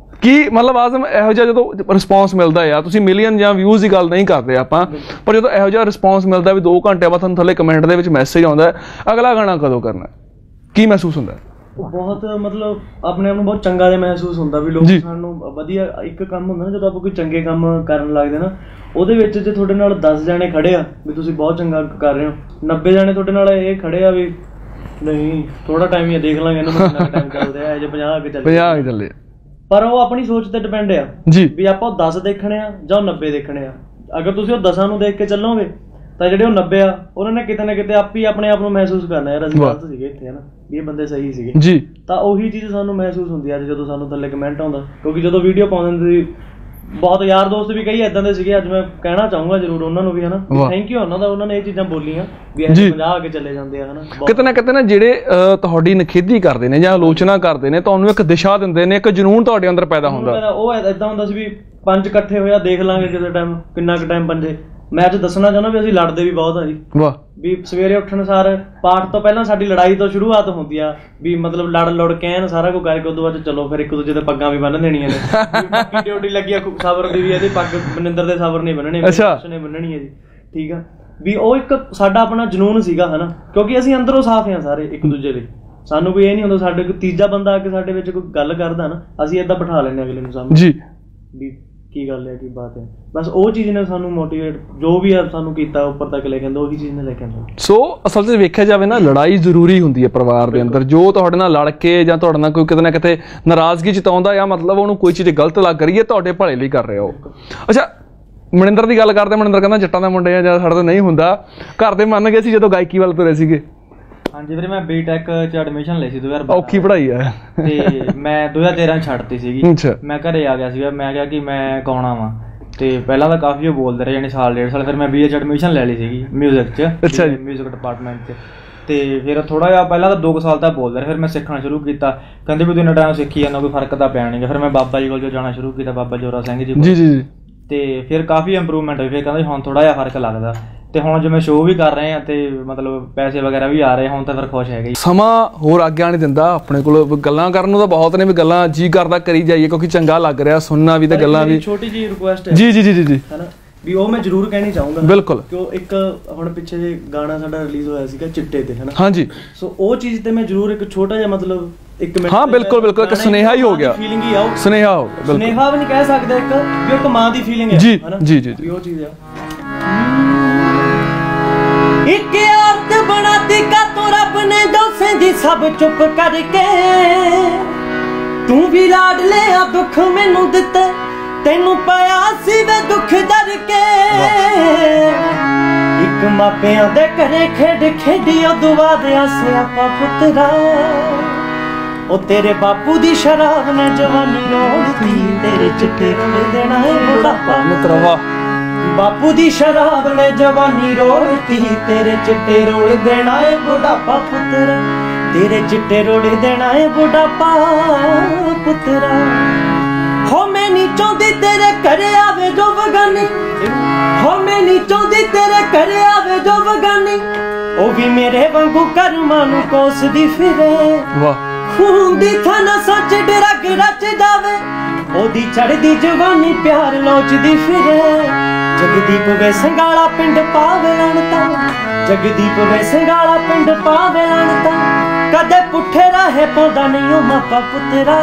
ਕੀ ਮਤਲਬ ਆਜ਼ਮ ਇਹੋ ਜਿਹਾ ਜਦੋਂ ਰਿਸਪੌਂਸ ਮਿਲਦਾ ਆ, ਤੁਸੀਂ ਮਿਲੀਅਨ ਜਾਂ ਵਿਊਜ਼ ਦੀ ਗੱਲ ਨਹੀਂ ਕਰਦੇ ਆਪਾਂ, ਪਰ ਜਦੋਂ ਇਹੋ ਜਿਹਾ ਰਿਸਪੌਂਸ ਮਿਲਦਾ ਵੀ 2 ਘੰਟਿਆਂ ਬਾਅਦ ਤੁਹਾਨੂੰ ਥੱਲੇ ਕਮੈਂਟ ਦੇ ਵਿੱਚ ਮੈਸੇਜ ਆਉਂਦਾ ਅਗਲਾ ਗਾਣਾ ਕਦੋਂ ਕਰਨਾ, ਕੀ ਮਹਿਸੂਸ ਹੁੰਦਾ? ਬਹੁਤ ਮਤਲਬ ਆਪਣੇ ਆਪ ਨੂੰ ਬਹੁਤ ਚੰਗਾ ਜਿਹਾ ਮਹਿਸੂਸ ਹੁੰਦਾ ਵੀ ਲੋਕ ਸਾਨੂੰ ਵਧੀਆ। ਇੱਕ ਕੰਮ ਹੁੰਦਾ ਨਾ ਜਦੋਂ ਆਪਾਂ ਕੋਈ ਚੰਗੇ ਕੰਮ ਕਰਨ ਲੱਗਦੇ ਨਾ, ਉਹਦੇ ਵਿੱਚ ਜੇ ਤੁਹਾਡੇ ਨਾਲ 10 ਜਣੇ ਖੜੇ ਆ ਵੀ ਤੁਸੀਂ ਬਹੁਤ ਚੰਗਾ ਕਰ ਰਹੇ ਹੋ, 90 ਜਣੇ ਤੁਹਾਡੇ ਨਾਲ ਇਹ ਖੜੇ ਆ ਵੀ ਨਹੀਂ ਥੋੜਾ ਟਾਈਮ ਹੀ ਦੇਖ ਲਾਂਗੇ, ਇਹਨੂੰ ਕਿੰਨਾ ਟਾਈਮ ਚੱਲਦੇ ਆ, ਜੇ 50 ਅੱਗੇ ਚੱਲੇ। ਪਰ ਉਹ ਆਪਣੀ ਸੋਚ ਤੇ ਡਿਪੈਂਡ ਆ ਵੀ ਆਪਾਂ ਉਹ 10 ਦੇਖਣੇ ਆ ਜਾਂ ਉਹ 90 ਦੇਖਣੇ ਆ। ਅਗਰ ਤੁਸੀਂ ਉਹ 10 ਨੂੰ ਦੇਖ ਕੇ ਚੱਲੋਗੇ ਤਾਂ ਜਿਹੜੇ ਉਹ 90 ਆ ਉਹਨਾਂ ਨੇ ਕਿਤੇ ਨਾ ਕਿਤੇ ਆਪ ਹੀ ਆਪਣੇ ਆਪ ਨੂੰ ਮਹਿਸੂਸ ਕਰਨਾ ਯਾਰ ਅਸੀਂ ਗਲਤ ਸੀਗੇ ਇੱਥੇ, ਹਨਾ, ਵੀ ਇਹ ਬੰਦੇ ਸਹੀ ਸੀਗੇ ਜੀ। ਤਾਂ ਉਹੀ ਚੀਜ਼ ਸਾਨੂੰ ਮਹਿਸੂਸ ਹੁੰਦੀ ਅੱਜ ਜਦੋਂ ਸਾਨੂੰ ਥੱਲੇ ਕਮੈਂਟ ਆਉਂਦਾ, ਕਿਉਂਕਿ ਜਦੋਂ ਵੀਡੀਓ ਪਾਉਂਦੇ ਸੀ ਬਹੁਤ ਯਾਰ ਦੋਸਤ ਵੀ ਕਈ ਏਦਾਂ ਦੇ ਸੀਗੇ। ਅੱਜ ਮੈਂ ਕਹਿਣਾ ਚਾਹੂੰਗਾ ਜ਼ਰੂਰ ਉਹਨਾਂ ਨੂੰ ਵੀ, ਹਨਾ, ਥੈਂਕ ਯੂ ਉਹਨਾਂ ਦਾ, ਉਹਨਾਂ ਨੇ ਇਹ ਚੀਜ਼ਾਂ ਬੋਲੀਆਂ ਵੀ ਇਹ 50 ਅੱਗੇ ਚੱਲੇ ਜਾਂਦੇ ਆ, ਹਨਾ। ਕਿਤੇ ਨਾ ਜਿਹੜੇ ਤੁਹਾਡੀ ਨਿਖੇਧੀ ਕਰਦੇ ਨੇ ਜਾਂ ਆਲੋਚਨਾ ਕਰਦੇ ਨੇ, ਤੁਹਾਨੂੰ ਇੱਕ ਦਿਸ਼ਾ ਦਿੰਦੇ ਨੇ, ਇੱਕ ਜਨੂੰਨ ਤੁਹਾਡੇ ਅੰਦਰ ਪੈਦਾ ਹੁੰਦਾ। ਉਹ ਏਦਾਂ ਹੁੰਦਾ ਸੀ ਵੀ 5 ਇਕੱਠੇ ਹੋਇਆ ਦੇਖ ਲਾਂਗੇ ਕਿਸੇ ਟਾਈਮ, ਕਿੰਨਾ ਕੁ ਟਾਈਮ ਪੰਜੇ। ਮੈਂ ਅੱਜ ਦੱਸਣਾ ਚਾਹੁੰਦਾ ਵੀ ਅਸੀਂ ਲੜਦੇ ਵੀ ਬਹੁਤ ਆ ਜੀ। ਵਾਹ। ਵੀ ਸਵੇਰੇ ਉੱਠਣ ਸਾਰ ਪਾਠ ਤੋਂ ਪਹਿਲਾਂ ਸਾਡੀ ਲੜਾਈ ਤੋਂ ਸ਼ੁਰੂਆਤ ਹੁੰਦੀ ਆ, ਵੀ ਮਤਲਬ ਲੜ ਕਹਿਣ ਸਾਰਾ ਕੁਝ ਕਰਕੇ ਉਦੋਂ ਬਾਅਦ ਚਲੋ ਫਿਰ ਇੱਕ ਦੂਜੇ ਦੇ ਪੱਗਾਂ ਵੀ ਬੰਨ੍ਹ ਦੇਣੀਆਂ ਨੇ। ਡਿਊਟੀ ਲੱਗੀ ਆ ਸਬਰ ਦੀ ਵੀ, ਇਹਦੀ ਪੱਗ ਮਨਿੰਦਰ ਦੇ ਸਬਰ ਨਹੀਂ ਬੰਨਣੇ, ਨੇ ਬੰਨਣੀ ਹੈ ਜੀ, ਠੀਕ ਆ। ਵੀ ਉਹ ਇੱਕ ਸਾਡਾ ਆਪਣਾ ਜਨੂਨ ਸੀਗਾ, ਹਨਾ, ਕਿਉਂਕਿ ਅਸੀਂ ਅੰਦਰੋਂ ਸਾਫ਼ ਆ ਸਾਰੇ ਇੱਕ ਦੂਜੇ ਦੇ। ਸਾਨੂੰ ਕੋਈ ਇਹ ਨਹੀਂ ਹੁੰਦਾ ਸਾਡੇ ਕੋਈ ਤੀਜਾ ਬੰਦਾ ਆ ਕੇ ਸਾਡੇ ਵਿੱਚ ਕੋਈ ਗੱਲ ਕਰਦਾ ਨਾ, ਅਸੀਂ ਏਦਾਂ ਬਿਠਾ ਲੈਂਦੇ ਅਗਲੇ ਨੂੰ ਸਾਹਮਣੇ ਜੀ, ਵੀ ਕੀ ਗੱਲ ਹੈ, ਕੀ ਬਾਤ ਹੈ। ਬਸ ਉਹ ਚੀਜ਼ ਨੇ ਸਾਨੂੰ ਮੋਟੀਵੇਟ ਜੋ ਵੀ ਆ ਸਾਨੂੰ ਕੀਤਾ ਉੱਪਰ ਤੱਕ ਲੈ ਕੇ ਆਉਂਦਾ, ਉਹੀ ਚੀਜ਼ ਨੇ ਲੈ ਕੇ ਆਉਂਦਾ। ਸੋ ਅਸਲ 'ਚ ਵੇਖਿਆ ਜਾਵੇ ਨਾ, ਲੜਾਈ ਜ਼ਰੂਰੀ ਹੁੰਦੀ ਹੈ ਪਰਿਵਾਰ ਦੇ ਅੰਦਰ। ਜੋ ਤੁਹਾਡੇ ਨਾਲ ਲੜ ਕੇ ਜਾਂ ਤੁਹਾਡੇ ਨਾਲ ਕੋਈ ਕਿਤੇ ਨਾ ਕਿਤੇ ਨਾਰਾਜ਼ਗੀ ਜਤਾਉਂਦਾ ਆ, ਮਤਲਬ ਉਹਨੂੰ ਕੋਈ ਚੀਜ਼ ਗਲਤ ਲੱਗ ਰਹੀ ਹੈ, ਤੁਹਾਡੇ ਭਲੇ ਲਈ ਕਰ ਰਹੇ ਹੋ। ਅੱਛਾ, ਮਨਿੰਦਰ ਦੀ ਗੱਲ ਕਰਦੇ, ਮਨਿੰਦਰ ਕਹਿੰਦਾ ਜੱਟਾਂ ਦਾ ਮੁੰਡੇ ਆ ਜਾਂ ਸਾਡੇ ਤੋਂ ਨਹੀਂ ਹੁੰਦਾ। ਘਰ ਦੇ ਮੰਨ ਗਏ ਸੀ ਜਦੋਂ ਗਾਇਕੀ ਵੱਲ ਤੁਰੇ ਸੀਗੇ? ਹਾਂਜੀ ਵੀਰੇ ਮੈਂ ਬੀਟੈਕ ਚ ਐਡਮਿਸ਼ਨ ਲਈ ਸੀ 2012। ਔਖੀ ਪੜ੍ਹਾਈ ਹੈ। ਤੇ ਮੈਂ 2013 ਛੱਡਤੀ ਸੀਗੀ। ਮੈਂ ਘਰੇ ਆ ਗਿਆ ਸੀਗਾ, ਮੈਂ ਕਿਹਾ ਕਿ ਮੈਂ ਗਾਉਣਾ ਵਾ। ਤੇ ਪਹਿਲਾਂ ਤਾਂ ਕਾਫੀ ਉਹ ਬੋਲਦੇ ਰਹੇ ਜਾਨੀ ਸਾਲ 1.5 ਸਾਲ, ਫਿਰ ਮੈਂ BA ਚ ਐਡਮਿਸ਼ਨ ਲੈ ਲਈ ਸੀਗੀ ਮਿਊਜ਼ਿਕ ਚ। ਅੱਛਾ ਜੀ। ਮਿਊਜ਼ਿਕ ਡਿਪਾਰਟਮੈਂਟ ਚ। ਤੇ ਫਿਰ ਥੋੜਾ ਜਿਹਾ ਪਹਿਲਾਂ ਤਾਂ 2 ਸਾਲ ਤੱਕ ਬੋਲਦੇ ਰਹੇ, ਫਿਰ ਮੈਂ ਸਿੱਖਣਾ ਸ਼ੁਰੂ ਕੀਤਾ। ਕਹਿੰਦੇ ਵੀ ਤੂੰ ਇੰਨਾ ਟਾਈਮ ਸਿੱਖੀ ਜਾਂਦਾ, ਕੋਈ ਫਰਕ ਤਾਂ ਪਿਆ ਨਹੀਂ। ਫਿਰ ਮੈਂ ਬਾਬਾ ਜੀ ਕੋਲ ਜਾਣਾ ਸ਼ੁਰੂ ਕੀਤਾ, ਬਾਬਾ ਜੋਰਾ ਸਿੰਘ ਜੀ ਕੋਲ। ਜੀ। ਤੇ ਫਿਰ ਕਾਫੀ ਇੰਪਰੂਵਮੈਂਟ ਹੋਈ। ਫਿਰ ਕਹਿੰਦੇ ਹੁਣ ਥੋੜਾ ਜਿਹਾ ਫਰਕ ਲੱਗਦਾ। ਤੇ ਹੁਣ ਜਿਵੇਂ ਸ਼ੋਅ ਵੀ ਕਰ ਰਹੇ ਆ ਤੇ ਮਤਲਬ ਪੈਸੇ ਵਗੈਰਾ ਵੀ ਆ ਰਹੇ, ਹੁਣ ਤਾਂ ਫਿਰ ਖੁਸ਼ ਹੈਗੇ। ਸਮਾਂ ਹੋਰ ਆਗਿਆ ਨਹੀਂ ਦਿੰਦਾ ਆਪਣੇ ਕੋਲ, ਗੱਲਾਂ ਕਰਨ ਨੂੰ ਤਾਂ ਬਹੁਤ ਨੇ, ਵੀ ਗੱਲਾਂ ਜੀ ਕਰਦਾ ਕਰੀ ਜਾਈਏ ਕਿਉਂਕਿ ਚੰਗਾ ਲੱਗ ਰਿਹਾ ਸੁਣਨਾ ਵੀ ਤੇ ਗੱਲਾਂ ਵੀ। ਛੋਟੀ ਜਿਹੀ ਰਿਕੁਐਸਟ ਹੈ ਜੀ ਹੈਨਾ ਵੀ ਉਹ ਮੈਂ ਜ਼ਰੂਰ ਕਹਿਣੀ ਚਾਹੂੰਗਾ। ਬਿਲਕੁਲ। ਕਿਉਂ ਇੱਕ ਹੁਣ ਪਿੱਛੇ ਜੇ ਗਾਣਾ ਸਾਡਾ ਰਿਲੀਜ਼ ਹੋਇਆ ਸੀਗਾ ਚਿੱਟੇ ਤੇ ਹੈਨਾ। ਹਾਂਜੀ। ਸੋ ਉਹ ਚੀਜ਼ ਤੇ ਮੈਂ ਜ਼ਰੂਰ ਇੱਕ ਛੋਟਾ ਜਿਹਾ ਮਤਲਬ 1 ਮਿੰਟ। ਹਾਂ ਬਿਲਕੁਲ ਬਿਲਕੁਲ, ਇੱਕ ਸੁਨੇਹਾ ਹੀ ਹੋ ਗਿਆ। ਫੀਲਿੰਗ ਹੀ ਆਉ, ਸੁਨੇਹਾ ਹੋ ਗਿਆ। ਸੁਨੇਹਾ ਵੀ ਨਹੀਂ ਕਹਿ ਸਕਦੇ, ਇੱਕ ਵੀ ਇੱਕ ਮਾਂ ਦੀ ਫੀਲਿੰਗ ਹੈ ਹੈਨਾ। ਜੀ ਜੀ ਜੀ, ਉਹ ਚੀਜ਼ ਆ। ਇੱਕ ਔਰਤ ਬਣਾਤੀ ਕਾ ਤੋ ਰੱਬ ਨੇ ਦੋਸੇ ਦੀ ਸਭ ਚੁੱਪ ਕਰਕੇ, ਤੂੰ ਵੀ ਲਾਡ ਲਿਆ ਦੁੱਖ ਮੈਨੂੰ ਦਿੱਤੇ, ਤੈਨੂੰ ਪਾਇਆ ਸੀ ਵੇ ਦੁੱਖ ਦਰ ਕੇ। ਇੱਕ ਮਾਪਿਆਂ ਦੇ ਘਰੇ ਖੇਡ ਖੇਡੀ ਉਹ ਦੁਆ ਦਿਆ ਸਿਆਪਾ ਪੁੱਤਰਾ, ਉਹ ਤੇਰੇ ਬਾਪੂ ਦੀ ਸ਼ਰਾਬ ਨੇ ਜਵਾਨੀ ਰੋੜਤੀ, ਤੇਰੇ ਚਿੱਟੇ ਰੰਗ ਦੇਣਾ ਹੈ ਬੁਢਾਪਾ ਮਿੱਤਰਵਾ। ਬਾਪੂ ਦੀ ਸ਼ਰਾਬ ਨੇ ਜਵਾਨੀ ਰੋੜਤੀ, ਤੇਰੇ ਚਿੱਟੇ ਰੋਲ ਦੇਣਾ ਏ ਬੁਢਾਪਾ ਪੁੱਤਰਾ, ਤੇਰੇ ਚਿੱਟੇ ਰੋਲ ਦੇਣਾ ਏ ਬੁਢਾਪਾ ਪੁੱਤਰਾ। ਹੋ ਮੈਂ ਨਹੀਂ ਚਾਹੁੰਦੀ ਤੇਰੇ ਘਰੇ ਆਵੇ ਜੋ ਬਗਾਨੀ, ਹੋ ਮੈਂ ਨਹੀਂ ਚਾਹੁੰਦੀ ਤੇਰੇ ਘਰੇ ਆਵੇ ਜੋ ਬਗਾਨੀ, ਉਹ ਵੀ ਮੇਰੇ ਵਾਂਗੂ ਕਰਮਾਂ ਨੂੰ ਕੋਸਦੀ ਫਿਰੇ। ਵਾਹ। ਖੂਨ ਦੀ ਥਾਂ ਸੱਚ ਡਰਗ ਰਚ ਜਾਵੇ, ਉਹਦੀ ਚੜ੍ਹਦੀ ਜਵਾਨੀ ਪਿਆਰ ਲੋਚਦੀ ਫਿਰੇ। ਜਗਦੀਪ ਵੇ ਸੰਗਾਲਾ ਪਿੰਡ ਪਾਵੇ ਅਣਤਾ, ਜਗਦੀਪ ਵੇ ਸੰਗਾਲਾ ਪਿੰਡ ਪਾਵੇ ਅਣਤਾ, ਕਦੇ ਪੁੱਠੇ ਰਾਹੇ ਪਾਉਂਦਾ ਨਹੀਂ ਉਹ ਮਾਪਾ ਪੁੱਤਰਾ,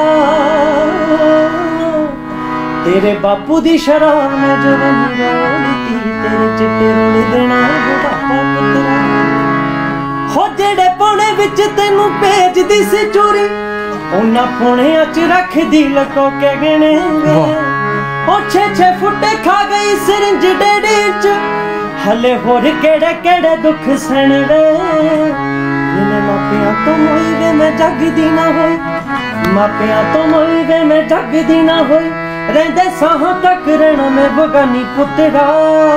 ਤੇਰੇ ਬਾਪੂ ਦੀ ਸ਼ਰਾਬ ਨੇ ਜਵਾਨੀ ਰੋਲਤੀ, ਤੇਰੇ ਚਿੱਟੇ ਰੋਲ ਦੇਣਾ ਬੁਢਾਪਾ ਪੁੱਤਰਾ। ਹੋ ਜਿਹੜੇ ਪੌਣੇ ਵਿੱਚ ਤੈਨੂੰ ਭੇਜਦੀ ਸੀ ਚੋਰੀ, ਉਹਨਾਂ ਪੌਣਿਆਂ ਚ ਰੱਖਦੀ ਲਕੋ ਕੇ ਗਿਣੇ ਵੇ। ਉਹ 6 ਫੁੱਟੇ ਖਾ ਗਈ ਸਿਰੰਜ ਡੇੜੇ ਚ, ਹਲੇ ਹੋਰ ਕਿਹੜੇ ਕਿਹੜੇ ਦੁੱਖ ਸਹਿਣ ਵੇ। ਜਿਨੇ ਮਾਪਿਆਂ ਤੋਂ ਮੋਈ ਵੇ ਮੈਂ ਜਗਦੀ ਨਾ ਹੋਈ, ਮਾਪਿਆਂ ਤੋਂ ਮੋਈ ਵੇ ਮੈਂ ਜਗਦੀ ਨਾ ਹੋਈ, ਰਹਿੰਦੇ ਸਾਹਾਂ ਤੱਕ ਰਹਿਣਾ ਮੈਂ ਬਗਾਨੀ ਪੁੱਤਰਾ,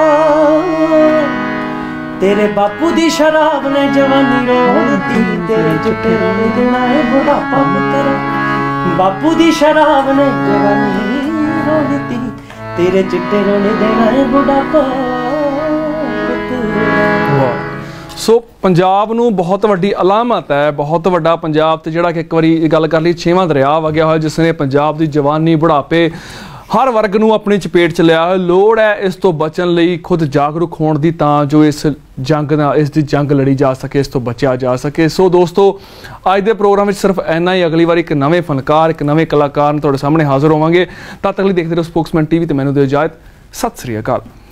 ਤੇਰੇ ਬਾਪੂ ਦੀ ਸ਼ਰਾਬ ਨੇ ਜਵਾਨੀ ਰੋੜਤੀ, ਤੇਰੇ ਚਿੱਟੇ ਰੰਗ ਦੇਣਾ ਏ ਬੁਢਾਪਾ ਪੁੱਤਰਾ। ਬਾਪੂ ਦੀ ਸ਼ਰਾਬ ਨੇ ਜਵਾਨੀ ਰੋੜਤੀ, ਤੇਰੇ ਚਿੱਟੇ ਰੰਗ ਦੇਣਾ ਏ ਬੁਢਾਪਾ ਪੁੱਤਰਾ। ਸੋ ਪੰਜਾਬ ਨੂੰ ਬਹੁਤ ਵੱਡੀ ਅਲਾਮਤ ਹੈ, ਬਹੁਤ ਵੱਡਾ ਪੰਜਾਬ ਤੇ ਜਿਹੜਾ ਕਿ ਇੱਕ ਵਾਰੀ ਗੱਲ ਕਰ ਲਈ 6ਵਾਂ ਦਰਿਆ ਵਗਿਆ ਹੋਇਆ, ਜਿਸ ਨੇ ਪੰਜਾਬ ਦੀ ਜਵਾਨੀ ਬੁਢਾਪੇ ਹਰ ਵਰਗ ਨੂੰ ਆਪਣੀ ਚਪੇਟ ਚ ਲਿਆ ਹੋਇਆ। ਲੋੜ ਹੈ ਇਸ ਤੋਂ ਬਚਣ ਲਈ ਖੁਦ ਜਾਗਰੂਕ ਹੋਣ ਦੀ, ਤਾਂ ਜੋ ਇਸ ਜੰਗ ਨਾਲ ਇਸ ਦੀ ਜੰਗ ਲੜੀ ਜਾ ਸਕੇ, ਇਸ ਤੋਂ ਬਚਿਆ ਜਾ ਸਕੇ। ਸੋ ਦੋਸਤੋ ਅੱਜ ਦੇ ਪ੍ਰੋਗਰਾਮ ਵਿੱਚ ਸਿਰਫ ਇੰਨਾ ਹੀ। ਅਗਲੀ ਵਾਰ ਇੱਕ ਨਵੇਂ ਫਨਕਾਰ, ਇੱਕ ਨਵੇਂ ਕਲਾਕਾਰ ਤੁਹਾਡੇ ਸਾਹਮਣੇ ਹਾਜ਼ਰ ਹੋਵਾਂਗੇ। ਤਦ ਤੱਕ ਲਈ ਦੇਖਦੇ ਰਹੋ ਸਪੋਕਸਮੈਨ TV ਤੇ ਮੈਨੂੰ ਦਿਓ ਇਜਾਜ਼ਤ। ਸਤਿ ਸ੍ਰੀ ਅਕਾਲ।